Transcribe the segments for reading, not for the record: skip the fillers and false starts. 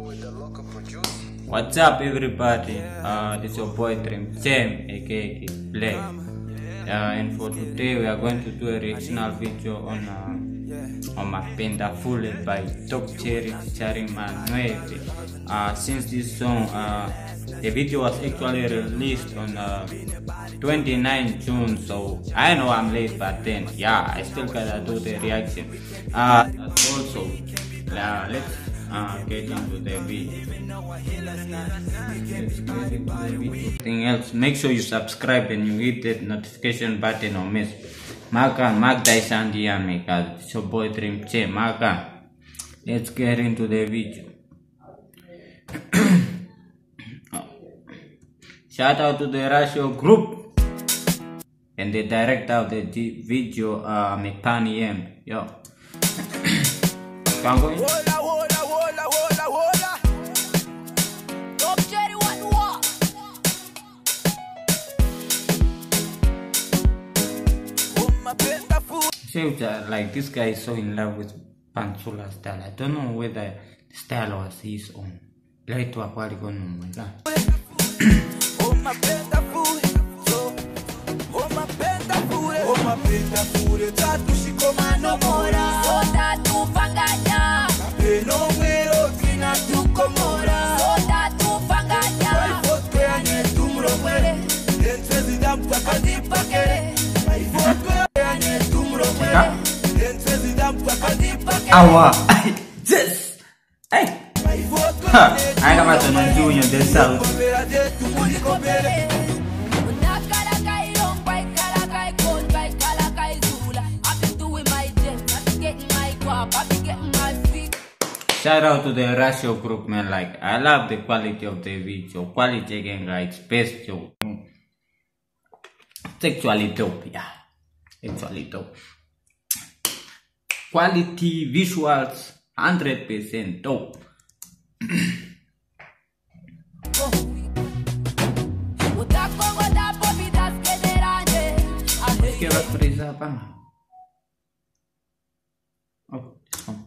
What's up, everybody? This is your boy Dream Jam, aka Black. And for today, we are going to do a reactional video on Mapenda Full by Top Cherry featuring Manuete. Since this song, the video was actually released on 29 June, so I know I'm late, but then yeah, I still gotta do the reaction. Also, let's get into the video. Anything else, make sure you subscribe and you hit that notification button or miss. Mark Daisandi Amika, it's your boy Dream Che. Let's get into the video. Shout out to the Ratio group and the director of the video, Mekani M. Yo. Can go in? Like this guy is so in love with Pansula style. I don't know whether the style was his own. Like to acquire on my God. Awa, yes, hey, I got my son doing this out. Shout out to the Ratio group, man. Like, I love the quality of the video. Quality again, right? Best joke. It's actually dope, yeah. Actually dope. Quality visuals, 100% dope. Kira presa apa? Oh, this one.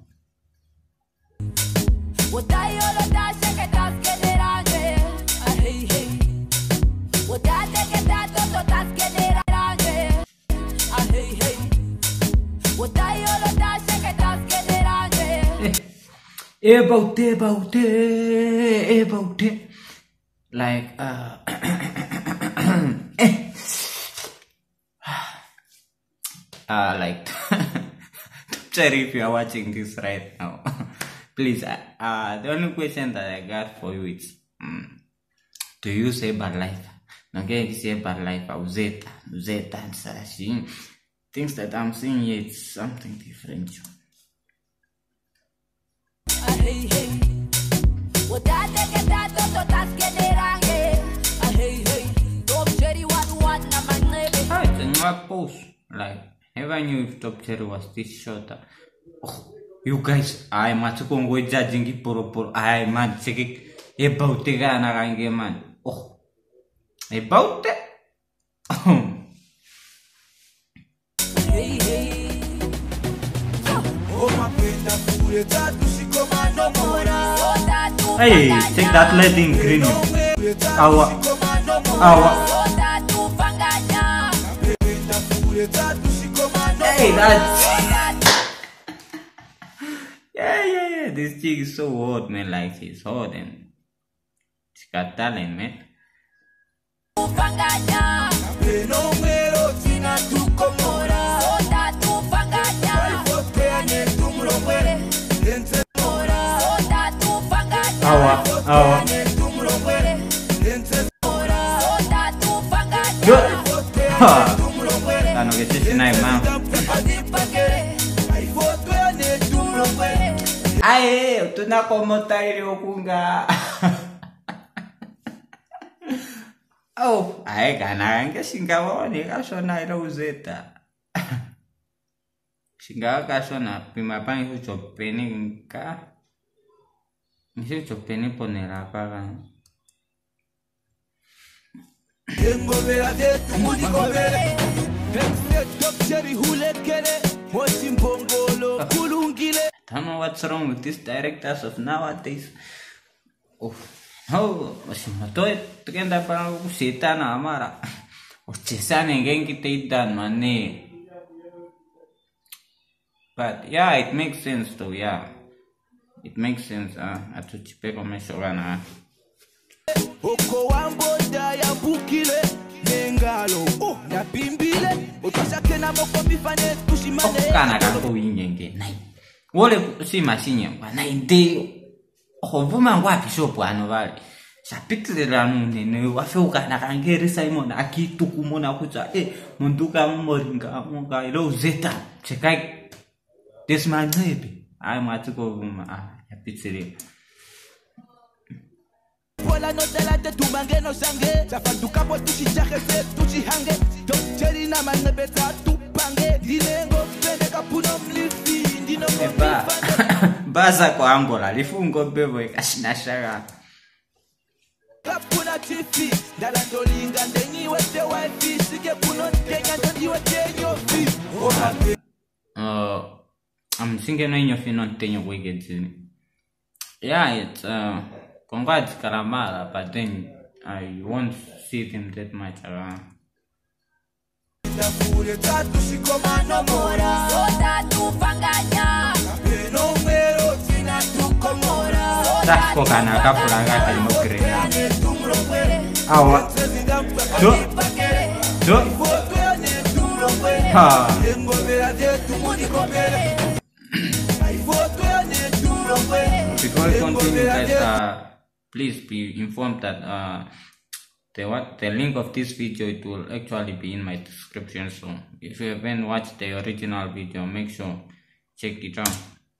About it. Like, like, Cherry, if you are watching this right now, please, the only question that I got for you is, do you say bad life? Okay, you say bad life, Zeta, and such things that I'm seeing here, it's something different. It's a new post. Like, never knew if Top Cherry was this short. Oh, you guys, I must go judging it for I must check it about the Gana man. Oh, about it. Hey, take that letting green. Awa. Hey, that's yeah. This chick is so hot, man. Like, she's hot and she got talent, man. Awa. Good. Ano kasi sinay, ma'am? Ay, ito na komotayo ko nga. Oh, ay, kanakan ka singawa ni kaso na Rosetta. Singawa kaso na pimapang isu chopeni ka. Isu chopeni ponera pa ka. I don't know what's wrong with these directors of nowadays. no, masimotoy tukenda para kusita na amara. Uchesane gengi teitan mane. But yeah, it makes sense though, yeah. It makes sense, atuchipeko meshogana. Oko wamboda ya bukile nengalo ya bimbile utashake na moko bifane tushimane kana kanko wingenge nai wole si mashinye kwa nai ndio ovuma ngwapi shopo ano vale chapitlera nune wafeuka na kangere Simon akitukumona kucha munduka moringa munga ilo zeta chekai desmanebe ai matiko vuma yapitlera. Pola no te la te tumange no sangue Zafantu kapo tuchichaje fe tuchihange Cheri na man nebeta tupange Dinengo pende kapuno mlifi Dino eba baza kwa Angola lifungo bebo ikashinashara Kapuna tifi Dala dolinga ndengi wete wifi Sige puno tenga ndondi wete nyofi I'm thinking no inyo finon tenyo wigedzini. Yeah, it's congrats Karamara, but then I won't see them that much around. That's for Kana Kapulaga and Mokrea. Awa. Before we continue, guys, please be informed that the link of this video, it will actually be in my description. So if you haven't watched the original video, make sure check it out.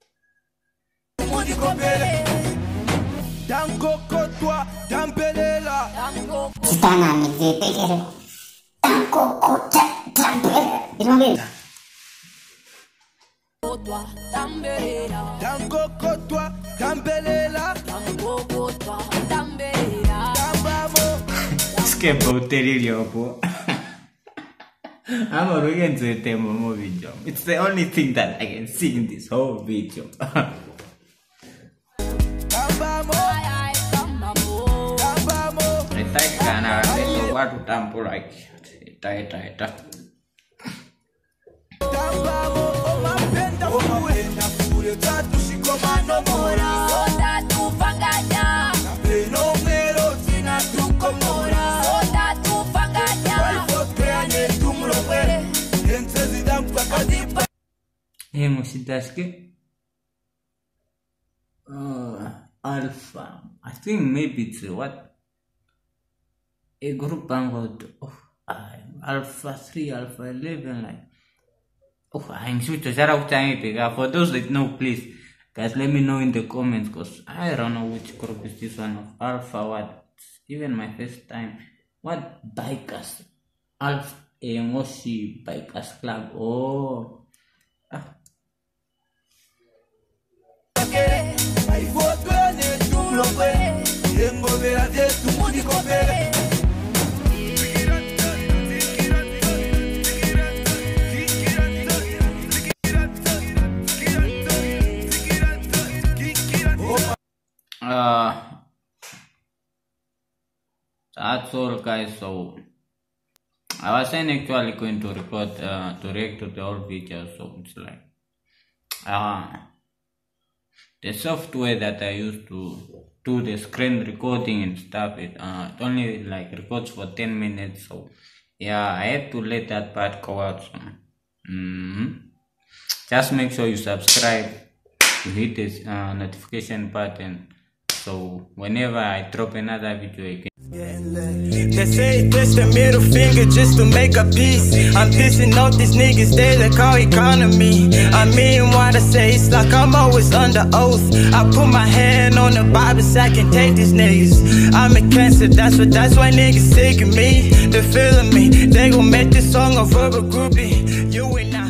I'm going to the Momo video. It's the only thing that I can see in this whole video. Alpha. I think maybe it's what a group about Alpha 3, Alpha 11, like. I'm sure to share out time. For those that know, please, guys, let me know in the comments, because I don't know which group is this one of Alpha. What? Even my first time. What bikers? Alpha Moshi Bikers Club. Oh. That's all, guys. So I wasn't actually going to record to react to the whole video, so it's like the software that I used to do the screen recording and stuff, it only like records for 10 minutes, so yeah, I had to let that part go out. So just make sure you subscribe, you hit this notification button, so whenever I drop another video you can. They say twist the middle finger just to make a peace. I'm pissing off these niggas, they like our economy. I mean what I say, it's like I'm always under oath. I put my hand on the Bible so I can take these niggas. I'm a cancer, that's why niggas sick of me. They're feeling me, they gon' make this song a verbal groupie. You and I